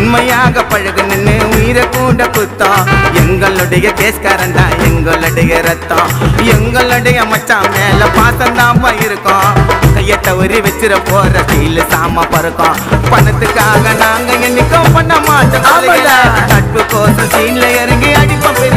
உண்மையாக பழகு நின்று உயிரை கூட குத்தம் எங்களுடைய கேஸ்காரன் தான் எங்களுடைய ரத்தம் எங்களுடைய மச்சான் மேல பாசம் தான் இருக்கும் கையை தவறி வச்சிட போற சீல சாம பறக்கும் பணத்துக்காக நாங்க என்னைக்கும் பண்ண மாட்டோம் நட்பு கோசம் சீன்ல இறங்கி அடிப்போம்